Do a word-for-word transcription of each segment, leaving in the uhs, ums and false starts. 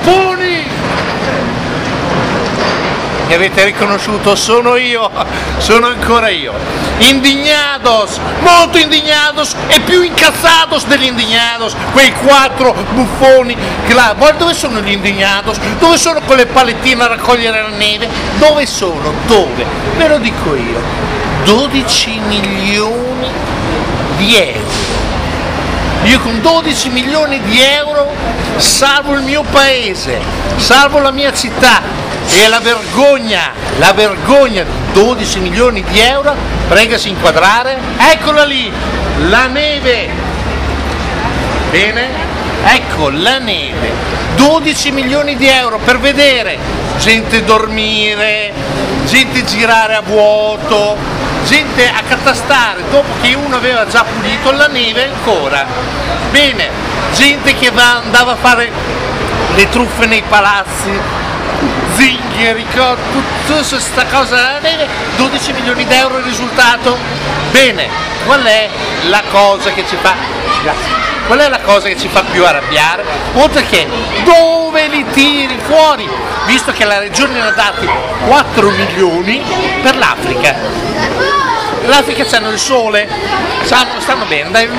buffoni! Mi avete riconosciuto? Sono io, sono ancora io. Indignados, molto indignados e più incazzados degli indignados, quei quattro buffoni che là. Dove sono gli indignados? Dove sono con le palettine a raccogliere la neve? Dove sono? Dove? Ve lo dico io. dodici milioni di euro. Io con dodici milioni di euro salvo il mio paese, salvo la mia città. E la vergogna, la vergogna di dodici milioni di euro, pregasi inquadrare, eccola lì, la neve, bene, ecco la neve, dodici milioni di euro per vedere gente dormire, gente girare a vuoto, gente accatastare dopo che uno aveva già pulito la neve ancora, bene, gente che va, andava a fare le truffe nei palazzi, zingheri, tutta questa cosa della neve, dodici milioni di euro il risultato. Bene, qual è la cosa che ci fa grazie, qual è la cosa che ci fa più arrabbiare? Oltre che dove li tiri fuori, visto che la regione ne ha dati quattro milioni per l'Africa. L'Africa c'hanno il sole, stanno, stanno bene, dai,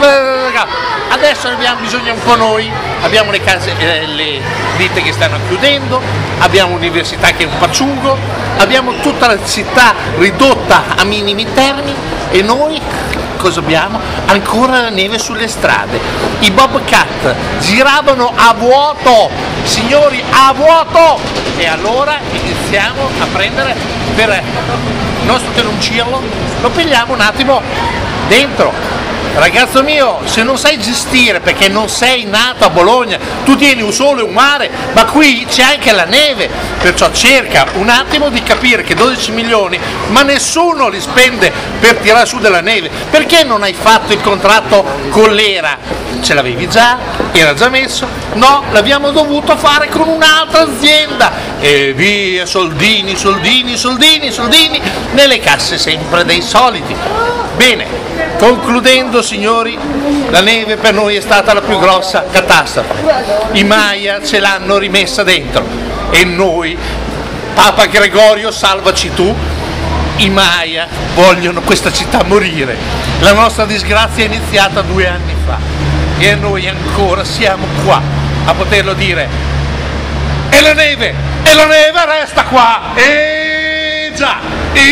adesso abbiamo bisogno un po' noi, abbiamo le case, eh, le ditte che stanno chiudendo, abbiamo l'università che è un paciugo, abbiamo tutta la città ridotta a minimi termini e noi cosa abbiamo? Ancora la neve sulle strade. I Bobcat giravano a vuoto, signori, a vuoto! E allora iniziamo a prendere per il nostro peroncillo, lo pigliamo un attimo dentro. Ragazzo mio, se non sai gestire perché non sei nato a Bologna, tu tieni un sole e un mare, ma qui c'è anche la neve, perciò cerca un attimo di capire che dodici milioni, ma nessuno li spende per tirare su della neve. Perché non hai fatto il contratto con l'Era? Ce l'avevi già? Era già messo? No, l'abbiamo dovuto fare con un'altra azienda e via, soldini, soldini, soldini, soldini nelle casse sempre dei soliti. Bene, concludendo signori, la neve per noi è stata la più grossa catastrofe. I Maya ce l'hanno rimessa dentro e noi, Papa Gregorio salvaci tu, i Maya vogliono questa città morire. La nostra disgrazia è iniziata due anni fa e noi ancora siamo qua a poterlo dire. E la neve, e la neve resta qua, e già!